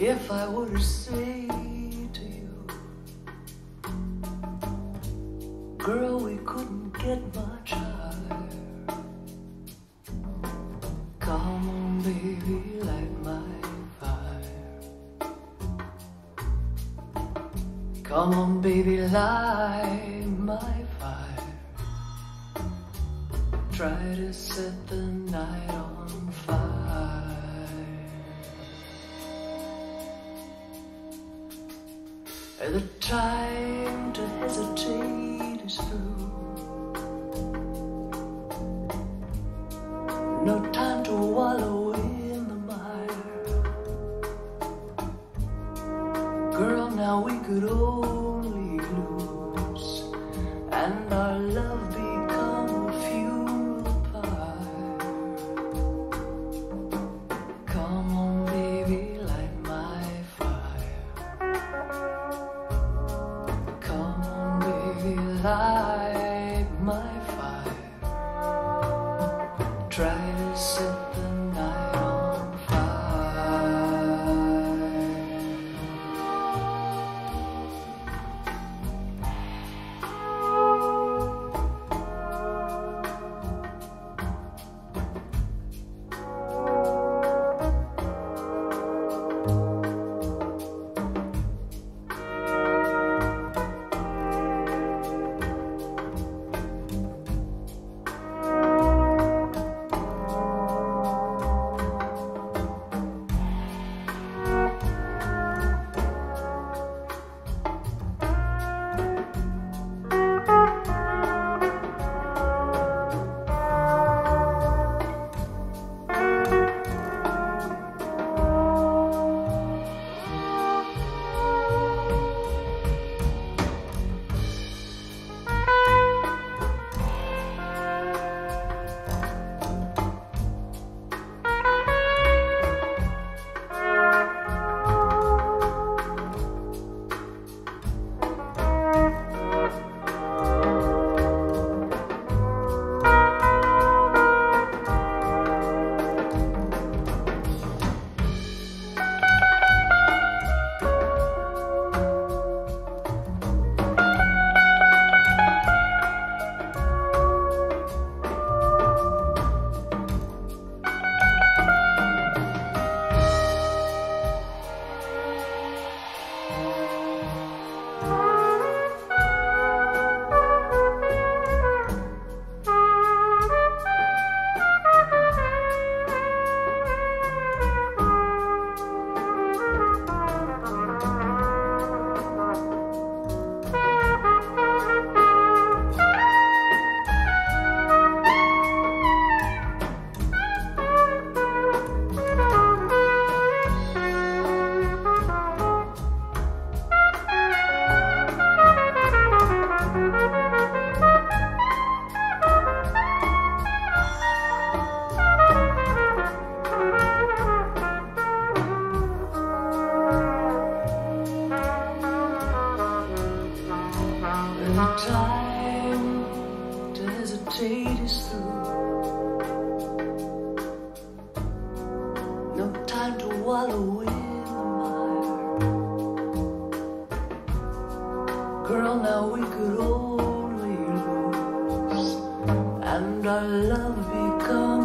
If I were to say to you, girl, we couldn't get much higher. Come on, baby, light my fire. Come on, baby, light my fire. Try to set the night on fire. The time to hesitate is through. No time to wallow in the mire. Girl, now we could only lose, and our love become a funeral pyre. Come on, baby, light my fire. Come on, baby, light my fire. Try to set the night on fire. The time to hesitate is through. No time to wallow in the mire. Girl, now we could only lose, and our love become